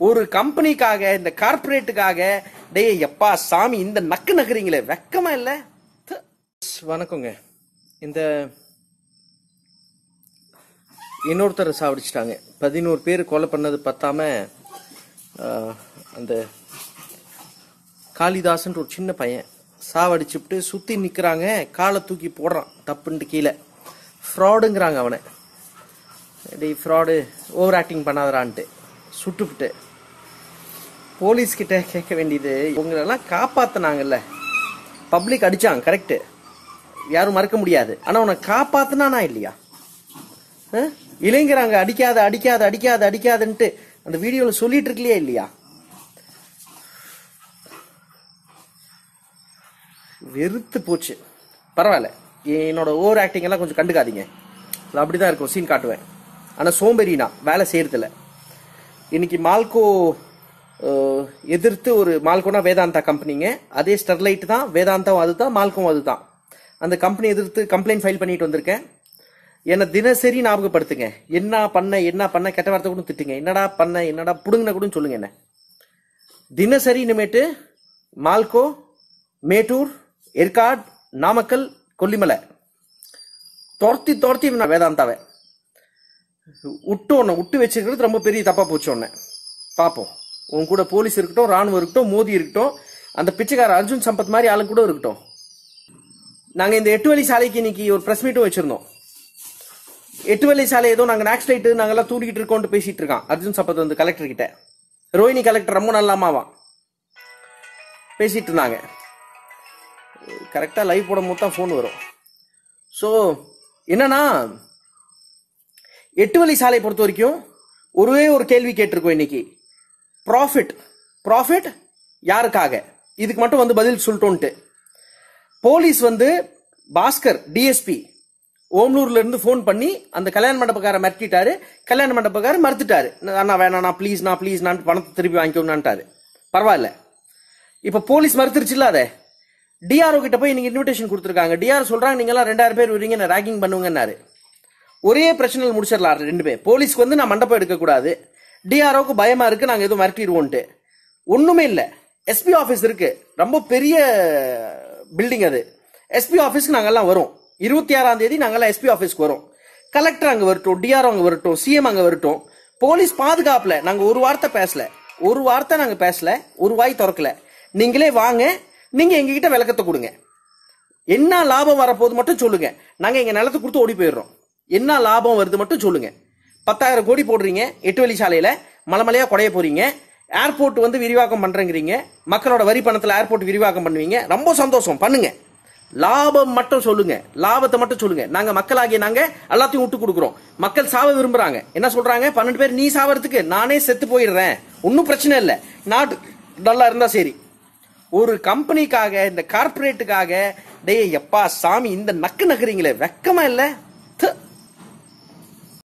ஒரு கம்பெனிக்காக இந்த கார்ப்பரேட்டுக்காக டேய் எப்பா சாமி இந்த நக்கு நக்குறீங்களே வெக்கமா இல்ல? வணக்கங்க. இந்த இன்னொருத்தர் சாவடிச்சிட்டாங்க. 11 பேர் கொலை பண்ணது பத்தாம அந்த காளிதாசன் ஒரு சின்ன பையன் சாவடிச்சுட்டு சுத்தி நிக்கிறாங்க. காலை தூக்கி போடுறான் தப்புன்ட்டு கீழே. ஃப்ராடுங்கிறாங்க அவனை. டேய் ஃப்ராடு, ஓவர் ஆக்டிங் பண்ணாதரான்ட்டு சுட்டுவிட்டு போலீஸ் கிட்ட கேட்க வேண்டியது, இவங்களெல்லாம் காப்பாத்தினாங்கல்ல. பப்ளிக் அடிச்சாங்க, கரெக்டு, யாரும் மறக்க முடியாது. ஆனா உன்னை காப்பாத்தினானா இல்லையா? இளைஞராங்க அடிக்காத அடிக்காத அடிக்காத அடிக்காதுன்ட்டு அந்த வீடியோல சொல்லிட்டு இருக்கலையா இல்லையா? வெறுத்து போச்சு. பரவாயில்ல, என்னோட ஓவர் ஆக்டிங் எல்லாம் கொஞ்சம் கண்டுக்காதீங்க. அப்படிதான் இருக்கும், சீன் காட்டுவேன். ஆனா சோம்பேறினா வேலை செய்யறதில்ல. இன்னைக்கு மால்கோ எதிர்த்து ஒரு மால்கோனா வேதாந்தா கம்பெனிங்க, அதே ஸ்டெர்லைட் தான், வேதாந்தாவும் அதுதான், மால்கோவும் அதுதான். அந்த கம்பெனி எதிர்த்து கம்ப்ளைண்ட் ஃபைல் பண்ணிட்டு வந்திருக்கேன். என்னை தினசரி ஞாபகப்படுத்துங்க. என்ன பண்ண கெட்ட வார்த்தை கூட திட்டுங்க. என்னடா பண்ண, என்னடா புடுங்கின கூட சொல்லுங்க. என்ன தினசரி இனிமேட்டு மால்கோ, மேட்டூர், ஏற்காடு, நாமக்கல், கொல்லிமலை துரத்தி வேதாந்தாவை விட்டு வச்சிருக்கிறது ரொம்ப பெரிய தப்பா போச்சு. ஒன்னு பார்ப்போம். உன் கூட போலீஸ் இருக்கட்டும், ராணுவம் இருக்கட்டும், மோடி இருக்கட்டும், அந்த பிச்சைக்கார அர்ஜுன் சம்பத் மாதிரி ஆளுங்க கூட இருக்கட்டும். நாங்க இந்த 8 வழி சாலைக்கு இன்னைக்கு ஒரு பிரஸ் மீட்டும் வச்சிருந்தோம். 8 வழி சாலை ஏதோ நாங்க நாக்ஸ்லைட் நாங்கெல்லாம் தூண்டிக்கிட்டு இருக்கோம்னு பேசிட்டு இருக்கான் அர்ஜுன் சம்பத் வந்து கலெக்டர் கிட்ட. ரோஹிணி கலெக்டர் ரொம்ப நல்லாமாவா பேசிட்டு இருந்தாங்க. கரெக்டா லைவ் போடும் போது தான் போன் வரும். ஸோ என்னன்னா, 8 வழி சாலை பொறுத்த வரைக்கும் ஒரே ஒரு கேள்வி கேட்டிருக்கோம் இன்னைக்கு. ப்ராஃபிட் யாருக்காக? இதுக்கு மட்டும் வந்து பதில் சொல்லிட்டோன்ட்டு போலீஸ் வந்து பாஸ்கர் டிஎஸ்பி ஓம்லூர்ல இருந்து போன் பண்ணி அந்த கல்யாண மண்டபக்கார மிரட்டிட்டாரு. கல்யாண மண்டபக்கார மறுத்துட்டாரு. அண்ணா வேணா ப்ளீஸ் நான் பணத்தை திருப்பி வாங்கிக்கோங்கன்னாரு. பரவாயில்ல, இப்ப போலீஸ் மறுத்துருச்சுல்ல. அதை டிஆர்ஓ கிட்ட போய் நீங்க இன்விடேஷன் கொடுத்துருக்காங்க. டிஆர் சொல்றாங்க நீங்க எல்லாம் 2000 பேர் வரீங்க, நான் ரேக்கிங் பண்ணுவீங்கன்னாரு. ஒரே பிரச்சனையில் முடிச்சிடலாம் 2 பேர். போலீஸ்க்கு வந்து நான் மண்டபம் எடுக்கக்கூடாது, டிஆர்ஓக்கு பயமா இருக்கு, நாங்க எதுவும் மிரட்டிடுவோன்ட்டு. ஒண்ணுமே இல்லை. எஸ்பி ஆஃபீஸ் இருக்கு, ரொம்ப பெரிய பில்டிங் அது. எஸ்பி ஆஃபீஸ்க்கு நாங்கெல்லாம் வரும். 26ஆம் தேதி நாங்கெல்லாம் எஸ்பி ஆஃபீஸ்க்கு வரும். கலெக்டர் அங்க வரட்டும், டிஆர்ஓ அங்க வரட்டும், சிஎம் அங்க வரட்டும். போலீஸ் பாதுகாப்புல நாங்க ஒரு வார்த்தை பேசல, ஒரு வாய் திறக்கல. நீங்களே வாங்க, நீங்க எங்ககிட்ட விளக்கத்தை கொடுங்க. என்ன லாபம் வரப்போது மட்டும் சொல்லுங்க. நாங்க எங்க நிலத்தை கொடுத்து ஓடி போயிடுறோம். என்ன லாபம் வருது மட்டும் சொல்லுங்க. 10,000 கோடி போடுறீங்க 8 வழி சாலையில, மலைமலையா குறைய போறீங்க. ஏர்போர்ட் வந்து விரிவாக்கம் பண்றேங்கிறீங்க. மக்களோட வரி பணத்துல ஏர்போர்ட் விரிவாக்கம் பண்ணுவீங்க. ரொம்ப சந்தோஷம், பண்ணுங்க. லாபம் மட்டும் சொல்லுங்க, லாபத்தை மட்டும் சொல்லுங்க. நாங்க மக்களாகிய நாங்க எல்லாத்தையும் விட்டு கொடுக்குறோம். மக்கள் சாவ விரும்புறாங்க. என்ன சொல்றாங்க? 12 பேர் நீ சாவறதுக்கு நானே செத்து போயிடுறேன், ஒன்னும் பிரச்சனை இல்லை, நாட்டு நல்லா இருந்தா சரி. ஒரு கம்பெனிக்காக இந்த கார்ப்பரேட்டுக்காக டேய் எப்பா சாமி இந்த நக்கு நக்குறீங்களே வெக்கமா இல்லை?